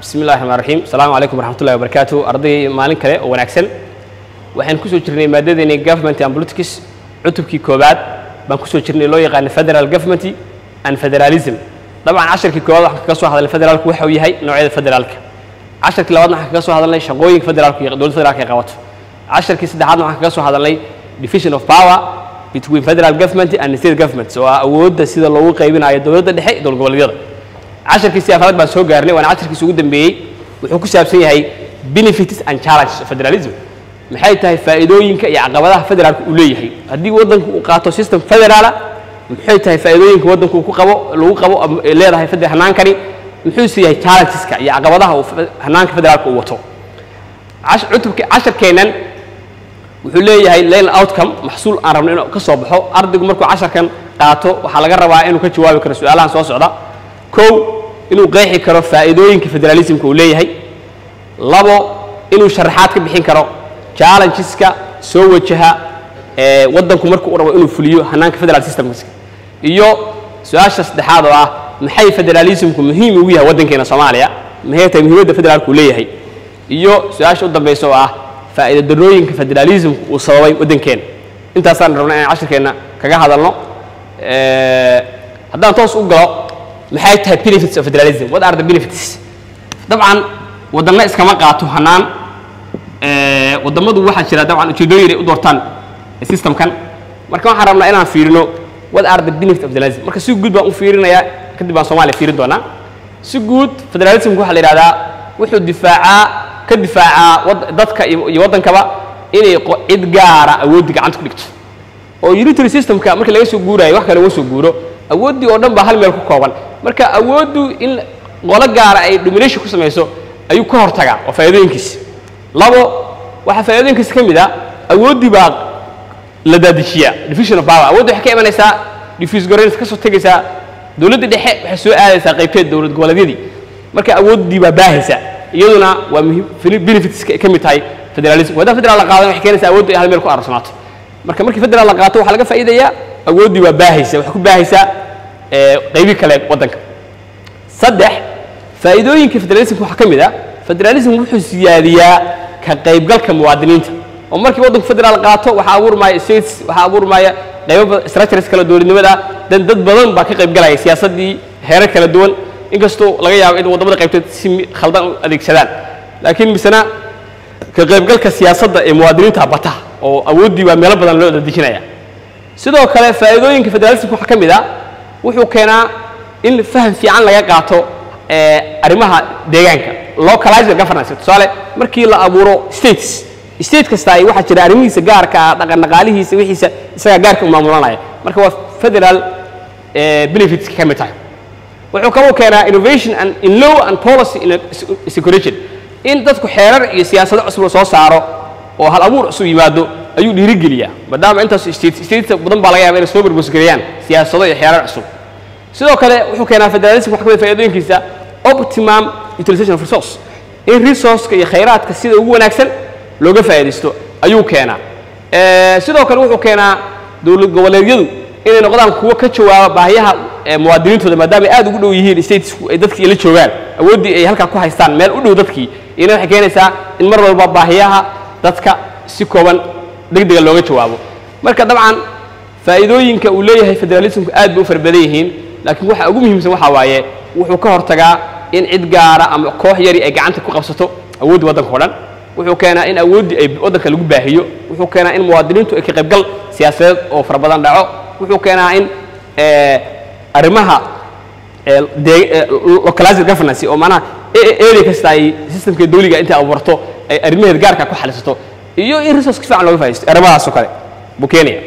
بسم الله الرحمن الرحيم السلام عليكم ورحمة الله وبركاته أرضي مالين كله ونعكسن وحين كسو جرني مادة إن government and politics عتبكي كوبات بنكسو جرني لو يقال federal government and federalism طبعا 10 كوبات راح كسو هذا الفدرال كوحوي هاي نوعية الفدرالك 10 كيلوات راح كسو هذا اللي شقوي فدرال دول فدرال كقوات 10 كيس دحاد راح كسو هذا اللي division of power between federal government and state government سواء أود سيد الله قايبين على الدولة الدحيح دول قبل 10 كيس يا فرد بس هو قارني وأنا 10 كيس وجود بي وحكوا سابسين هاي benefits and challenges of federalism محيط هاي فائدوين كي عقبها فدرال كوليه هاي هدي وضن قاطو سيستم فدراله محيط هاي فائدوين كوضن كوقبو لو قبو اللي هاي فدر هنان كري محيط هاي challenges كي عقبها هنان فدرال كوتو 10 كينان وحوليه هاي لين outcome محصول أرمنا إنه كصبحه أرض جمركو 10 كان قاطو وحلقة ربع إنه كجواب كرسول الله سواء صعدا كو إنه قيح كرو فائدوين كفدراليزم كوليه هاي لابو إنه شرحات كبحين كرو challenges كا سوى جها وضن كمركو ورا إنه فليو هناك فدرال سيستم مسك إيو سؤال شخص هذا محي فدراليزم كمهم وياه وضن كنا صوماليا محي تمهيد الفدرال كوليه هاي إيو سؤال شو وضن بيسواه فائدة دروين كفدراليزم وصوابي وضن كنا أنت أصلاً ربنا 10 كنا كجا هذا الله هذا توصل وقلا محي تها benefits of federalism what are the benefits طبعاً وضمنا إسكما قاطو هنان وضمنا دو واحد شراء طبعاً تدويري ودورتان السيستم كان مركان حرمنا إنا فيرنو what are the benefits of federalism مركان سوق جود بقى فيرنا يا كده بصومالي فيرن دونا سوق جود federalism كوح اللي هذا وحده دفاع كدفاع ضدك يوضن كبا إني إدجار أودك عندك بيكت أو يريتري سيستم كا مركان ليسوا جورا يوحنا ليسوا جورا أودي أردن بحال ملك كوبان مركان أودو إن غلق جار أي دومينيشن كوسم يسوع أيو كهر تجا وفائدين كيس لابو وحفائدين كيس كم ده أودي باق لدى الشيء division of power أودي حكي من إسا diffuse governance كسر تجسا دولة الدحيح حسوا إسا قيبتين دولة قوالدي دي مركا أودي بباهسة يدنا ومهم في benefits كم تاي federalism وده federal قاعدين حكي إسا أودي هالملك أرسمات مركا federal قاعدته حلقة فائدة يا أودي بباهسة وحكوا باهسة قيبي كلام ودنك صدح فائدوين كفدراليزم وحكم ده فدراليزم وحو سيادية كقيب قال كمواطنين ومركي وضن فدرال قاطو وحاور ماي ستيتس وحاور ماي قيب استراتيجيز كلا دول نمدا دن دد بدن باقي قيب قال سياسة دي هيرك كلا دول إنكستو لقى يا إذا وضمنا قيبت سمي خلدان أديك سدان لكن بسنا كقيب قال كسياسة المواطنين تابتها أو أودي وميل بدن لو ديشنا سيدو كلا فائدوين كفدراليزم وحكم ده وحو كنا إن فهم في عن لقى قاطو arrimaha deegaanka localized governance tusaale markii la abuuro state kasta ay waxa jira arrimihiisa gaarka ah dhaqaalihiisa wixiisa isaga gaarka u maamulanaya marka waa federal benefits ka mid tahay wuxuu ka keenaa innovation and in law and policy in security in dadku xeerar iyo siyaasado cusub soo saaro oo hal abuur cusub yimaado ayuu dhiirigeliyaa maadaama intaas state badan baa laga yaabaa inay soo burburiyaan siyaasado iyo xeerar cusub sidoo kale wuxuu keenaa federalism waxa ka mid faa'iidooyinkiisa optimum utilization of resource in resource iyo khayraadka sida ugu wanaagsan looga faa'iideysto ayuu keenaa sidoo kale wuxuu keenaa dawlad goboleedyadu inay noqdaan kuwa ka jawaaba baahiyaha muwaadiniintooda maadaama aad ugu dhow yihiin states ay dadkii la joogaan awoodii ay halka ku haystaan meel u dhow dadkii ina waxay keenaysaa in mar walba baahiyaha dadka si kooban degdeg looga jawaabo marka dabcan faa'iidooyinka uu leeyahay federalismku aad bay u farbadan yihiin laakiin waxa ugu muhiimsan waxa waaye wuxuu ka hortagaa in cid gaara ama koox yari ay gacanta ku qabsato awoodda waddanka oo dhan wuxuu keenaa in awoodii ay waddanka lagu baahiyo wuxuu keenaa in muwaadiniintu ay ka qaybgal siyaasadeed oo fara badan dhaco wuxuu keenaa in arrimaha localized governance oo macnaha area kasta ay systemka dawliga inta abuurto ay arrimaheeda gaarka ku xalisato iyo in resource fiican looga faa'iideysto arrimahaas oo kale buu keenaya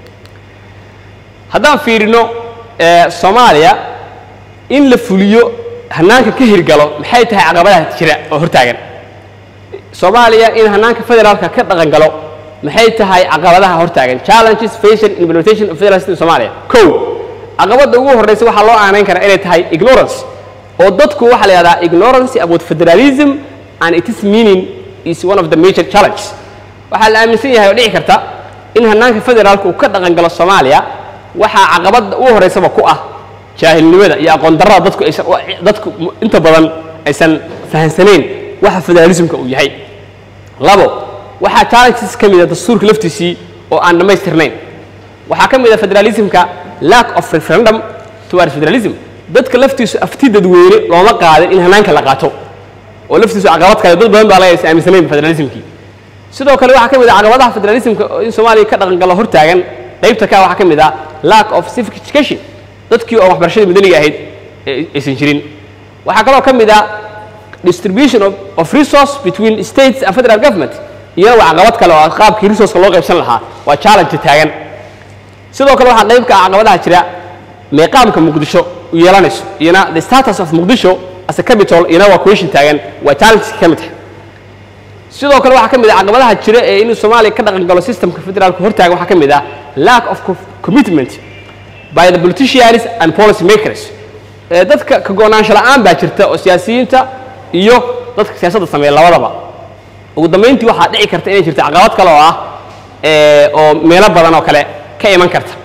haddaan fiirino Soomaaliya in la fuliyo hanaanka ka hirgalo maxay tahay caqabadaha jira oo hortaagan Soomaaliya in hanaanka federaalka ka dhaqan galo maxay tahay caqabadaha hortaagan challenges facing implementation of federal system Soomaaliya caqabada ugu horeysa waxa loo aaneyn karaa inay tahay ignorance oo dadku waxa la yiraahdaa ignorance about federalism and its meaning is one of the major challenges waxa la aaminsan yahay oo dhici karta in hanaanka federaalka uu ka dhaqan galo Soomaaliya waxa caqabada ugu horeysa ku ah jaahilnimada iyo aqoon darrada dadku inta badan aysan fahansaneen waxa federalismka uu yahay labo waxa challenges ka mid ah dastuurka laftiisii oo aan dhamaystirnayn waxa ka mid ah federalismka lack of referendum towards federalism dadka laftiisu afti dadweyne looma qaadin in hanaanka la qaato oo laftiisu caqabad kale dad badan baa laga aaminsaneen federalismkii sidoo kale waxa ka mid ah caqabadaha federalismka in Soomaaliya ka dhaqan galo hortaagan qaybta ka waxa ka mid ah lack of civic education dadkii oo waxbarashada madaniga ahayd aysan jirin waxa kale oo ka mid ah distribution of resource between states and federal government iyo caqabad kale oo qaabkii resource loo qaybsan lahaa waa challenge taagan sidoo kale waxa qayb ka ah caqabadaha jira meeqaamka Muqdisho u yeelanayso iyana the status of Muqdisho as a capital iyana waa question taagan waa challenge ka mid ah sidoo kale waxa ka mid ah caqabadaha jira ee in Soomaaliya ka dhaqan galo systemka federaalka hortaagan waxa ka mid ah lack of commitment by the politicians and policy makers dadka ka go'naansho la'aan baa jirta oo siyaasiyiinta iyo dadka siyaasadda sameeya labadaba ugu dambeyntii waxa dhici karta inay jirto caqabad kale oo ah oo meelo badan oo kale ka iman karta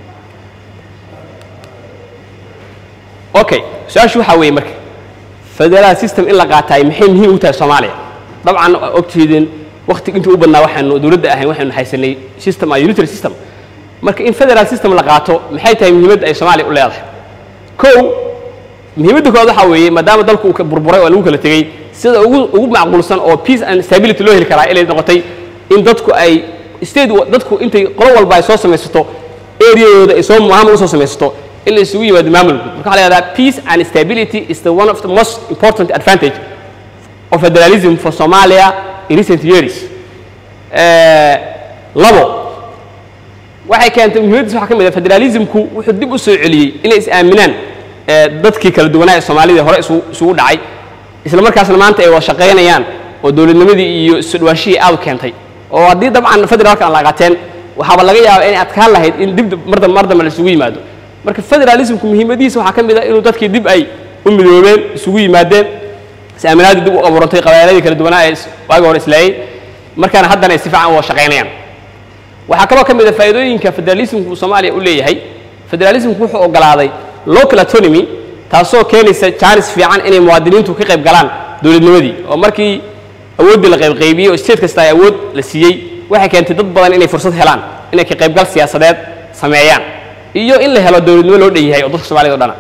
okay su'aashu waxa weeye marka federal system in la qaatay maxay muhiim u tahay Soomaaliya dabcan ogtiidin waqti intii u badnaa waxaanu dawladda ahayn waxaanu haysanay system unitary system marka in federal system la qaato maxay tahay muhiimadda ay Soomaaliya u leedahay muhiimadda koowaad waxa weeye maadaama dalku uu ka burburay oo lagu kala tagay sida ugu macquulsan oo peace and stability loo heli karaa ilaa noqotay in dadku ay state dadku intay qolo walba ay soo samaysato area-yooda ay soo maamul soo samaysato in la isugu yimaado maamul marka waxa la yiraahdaa peace and stability is the one of the most important advantage of federalism for Somalia in recent years labo waxay keentay muhiimadda waxa ka mid ah federalismku wuxuu dib u soo celiyay inay is aaminaan dadkii kala duwanaa ee Soomaalida hore isugu dhacay isla markaasna maanta ay wada shaqeynayaan oo dawladnimadii iyo isu dhawaashii aad keentay oo hadii dabcan federaalka aan la qaateen waxa laga yaabaa in adkaan lahayd in dib mardan la isugu yimaado marka federalismku muhiimadiisa waxa ka mid ah inuu dadkii dib ay u midoobeen isugu yimaadeen saamaanaad dib u abuurantay qabaayladii kala duwanaa ee waagi hore islaayay markaana haddana ay si fiican u shaqeynayaan waxa kale oo ka mid ah faa'iidooyinka federalismku Soomaaliya u leeyahay federalismku wuxuu ogolaaday local autonomy taasoo keenaysa chance fiican inay muwaadiniintu ka qayb galaan dawladnimadii oo markii awoodda la qaybqaybiyay oo state kasta ay awood la siiyay waxay keentay dad badan inay fursad helaan inay ka qayb gal siyaasadeed sameeyaan iyo in la helo dawladnimo loo dhanyahay oo dadka Soomaaliyeed oo dhan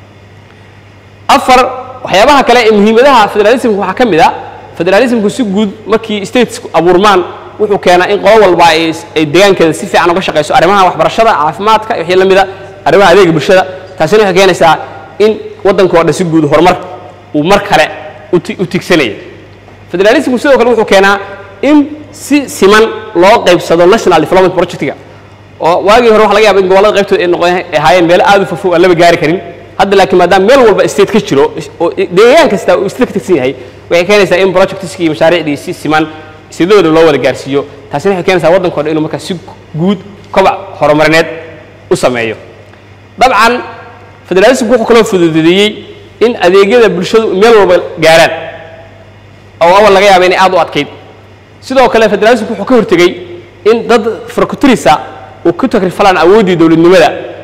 afar waxyaabaha kale ee muhiimadaha federalismku waxa ka mid ah federalismku si guud markii states abuurmaan wuxuu keenaa in qolo walba ay deegaankeeda si fiican uga shaqeyso arrimaha waxbarashada caafimaadka iyo wixii la mid ah arrimaha adeegga bulshada taasina waxay keenaysaa in waddanka oo dhan si guud horumar uu mar kale u tigsanayo federalismku sidoo kale wuxuu keenaa in si siman loo qaybsado national development project-ga oo waagii hore waxa laga yaabaa in gobollada qaybtooda ay noqdeen ahaayeen meel aad u fofog aan laba gaari karin hadda laakiin maadaama meel walba state ka jiro oo deegaan kasta uu state ka tigsan yahay waxay keenaysaa in projectskii iyo mashaariicdii si siman sidooda loo wada gaarsiiyo taasina waxay keenaysaa waddanka oo dhan inuu markaa si guud kobac horumarineed u sameeyo dabcan federalismku wuxuu kaloo fududeeyay in adeegyada bulshadu meel walba gaaraan oo awal laga yaabo in aad u adkeyd sidoo kale federalismku wuxuu ka hortagay in dad farkutirisa uu ku takrifalaan awoodii dawladnimada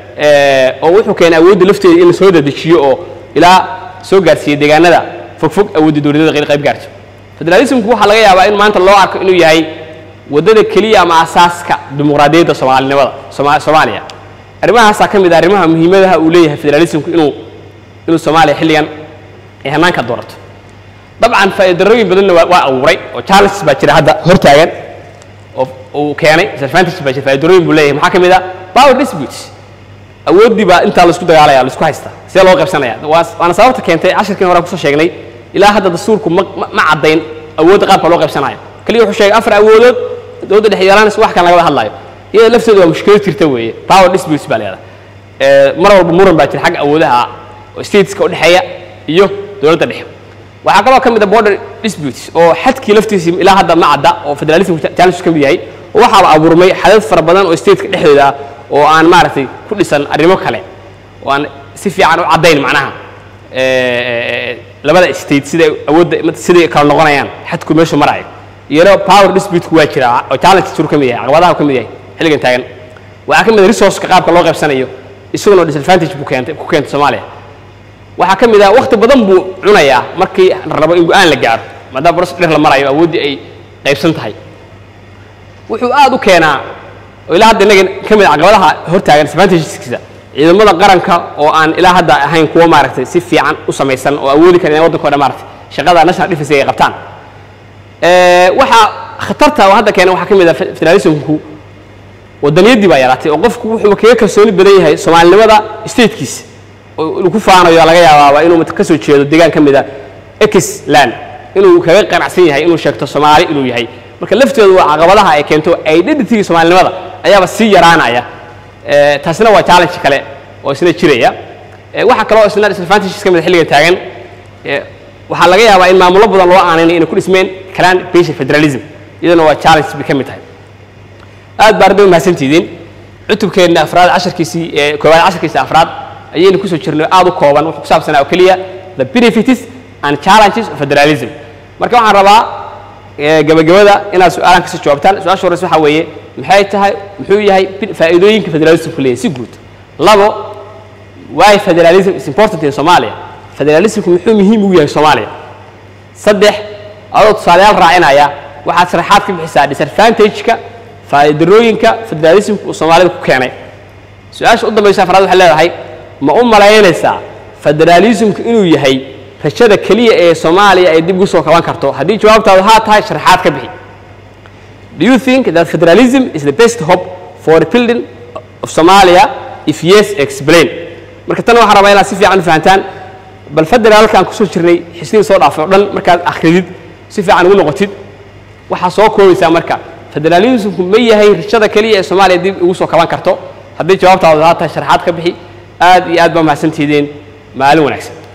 oo wuxuu keenay awoodda lafteeda in la soo dedejiyo oo ilaa soo gaarsiiyo deegaanada fogfog awoodda dawladnimada qayb gaarto federalismku waxa laga yaabaa in maanta loo arko inuu yahay wadada kaliya ama asaaska dimuqraadiyadda Soomaaliya arrimahaas ka mid ah arrimaha muhiimadaha uu leeyahay federalismku inuu Soomaaliya xilligan ay hanaanka doorato dabcan faa'iidooyin badan waa abuuray oo challenges baa jira hadda hortaagan oo uu keenay disadvantages baa jira faa'iidooyin buu leeyahay maxaa ka mid ah power disputes awoodii baa inta la isku dagaalaya la isku haysta si loo qaybsanaya waana sababta keentay casharkii hore ku soo sheegnay ilaa hadda dastuurku ma cadeyn awoodda qaabka loo qaybsanayo kaliya wuxuu sheegay afar awoodood dawladda dhexdeedaana wax kan laga hadlayo iyada lafteedu waa mushkilad jirta weeye power disputes baa leedahay mar walba muran baa jira xagga awoodaha oo stateska u dhaxeeya iyo dawladda dhexe waxa kaloo ka mid ah border disputes oo xadkii laftiisa ilaa hadda ma cadda oo federalismku challenge ka mid yahay oo waxa la abuurmay xadad fara badan oo stateka dhexdooda oo aan maaragtay ku dhisan arrimo kale oo aan si fiican u cadeyn macnaha labada state sida awoodda sida kala noqonayaan xadku meesha marayo iyadoo power dispute waa jira oo challenge jir ka mid yahay caqabadaha ka mid yahay xilligan taagan waxa ka mid ah resource ka qaabka loo qaybsanayo isaguna disadvantage ku keentay Soomaaliya waxa kamid ah waqti badan buu cunaya markii rabo in go'aan la gaaro maadaama boros dheer la marayo awoodii ay qaybsan tahay wuxuu aad u keenaa ilaa hadda inaga kamid caqabadaha hortaagan disadvantageskiisa ciidamada qaranka oo aan ilaa hadda ahayn kuwa maaragtay si fiican u samaysan oo awoodi kara inay waddankooda maaragtay shaqada national defense ay qabtaan waxa khatarta oo hadda keenay waxa kamid ah federalismku waddaniyadii baa yaraatay oo qofku wuxuu kaga kalsooni badan yahay Soomaalinimada statekiisa oo ku faanayo laga yaabaa inuu mid ka soo jeedo deegaan kamid ah X-land inuu kaga qanacsan yahay inuu sheegto Soomaali inuu yahay marka lafteedu waa caqabadaha ay keento identity Soomaalinimada ayaaba si yaraanaya taasina waa challenge kale oo isna jiraya waxa kale oo isna disadvantages kamid xilliga taagan waxa laga yaabaa in maamulo badan loo aanay inay ku dhismeen clan based federalism iyadana waa challenge bi kamid tahay aad baardo ma santiidin cutubkeena afraad 10kiisii koobaad 10kiisii afraad ayaynu ku soo jirnay aad u kooban wuxuu ku saabsanaa oo kaliya the benefits and challenges of federalism marka waxaan rabaa gabagabada inaad su'aalan ka soo jawaabtaan su'aasha hore waxa weeye maxay tahay muxuu yahay faa'iidooyinka federalism ku leeyahay si guud labo why federalism is important in Somalia federalism muxuu muhiim u yahay Soomaaliya saddex adoo tusaalayaal raacinaya waxaad sharaxaad ka bixisaa disadvantage-ka faa'iidooyinka federalism uu Soomaalida ku keenay su'aasha u dambaysa afraad waxa leedahay ma u malaynaysaa federalism inuu yahay rajada kaliya ee Soomaaliya ay dib u soo kaban karto haddii jawaabtaadu haa tahay sharaxaad ka bixi do you think that federalism is the best hope for rebuilding of Somalia if yes explain marka tan waxa rabaa inaad si fiican u fahantaan bal federaalkan ku soo jirnay xisbiga soo dhaafay oo dhan markaad akhridid si fiican ugu noqotid waxa soo koobaysa marka federalism ma yahay rajada kaliya ee Soomaaliya dib ugu soo kaban karto haddii jawaabtaadu haa tahay sharaxaad ka bixi aad iyo aad ba mahadsantihiin maalin wanaagsan